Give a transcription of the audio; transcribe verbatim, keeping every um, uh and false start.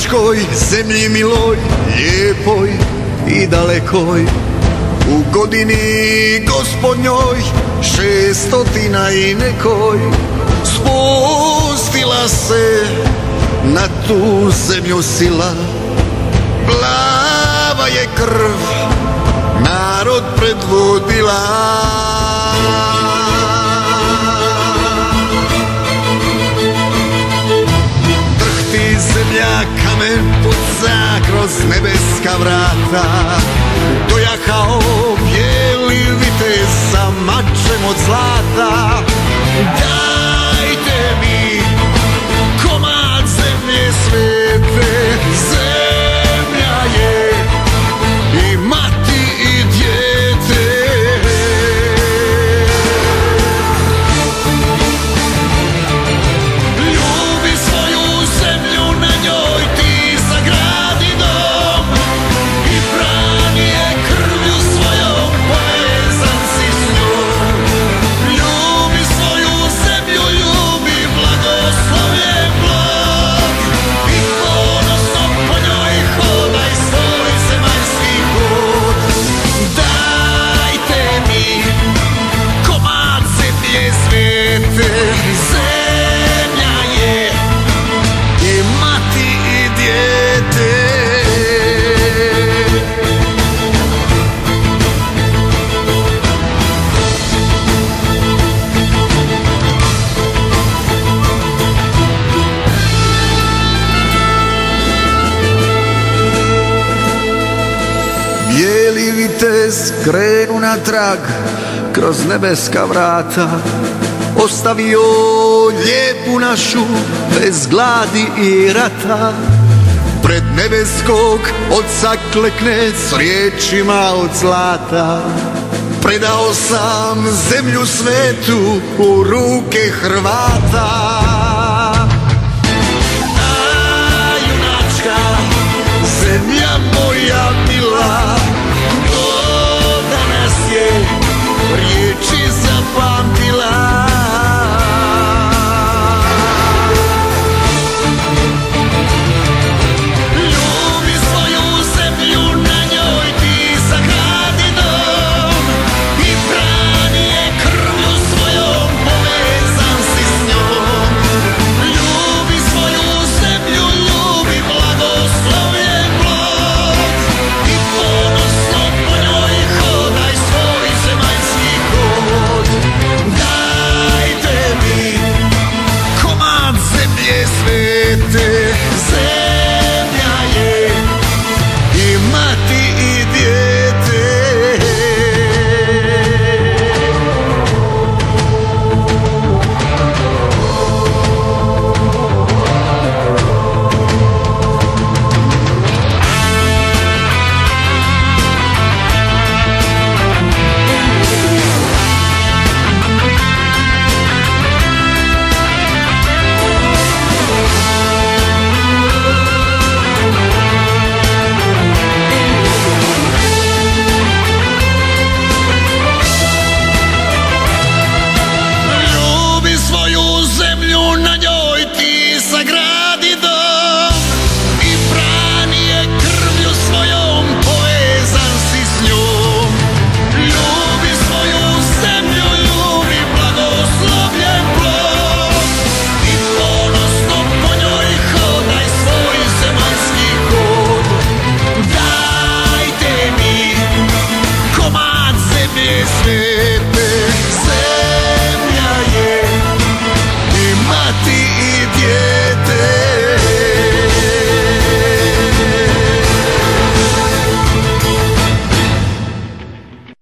Njemačkoj, zemlji miloj, lijepoj i dalekoj, u godini gospodnjoj šestotina i nekoj, spustila se na tu zemlju sila, plava je krv narod predvodila. Drhti zemlja, kamen puca kroz nebeska vrata, dojahao bijeli vitez sa mačem od zlata. Dajte mi komad zemlje svete, zemlja je i mati i dijete. Ljubi svoju zemlju, na njoj ti sagradi dom i brani je krvlju svojom, povezan si s njom. Ljubi svoju zemlju, ljubi blagoslovljen blok i ponosno po njoj hodaj svoj zemaljski put. Dajte mi komad zemlje svete, zemlja je i mati i dijete. Bijeli vitez krenu na trag kroz nebeska vrata, ostavio lijepu našu bez gladi i rata. Pred nebeskog oca klekne s riječima od zlata, predao sam zemlju svetu u ruke Hrvata. A junačka zemlja moja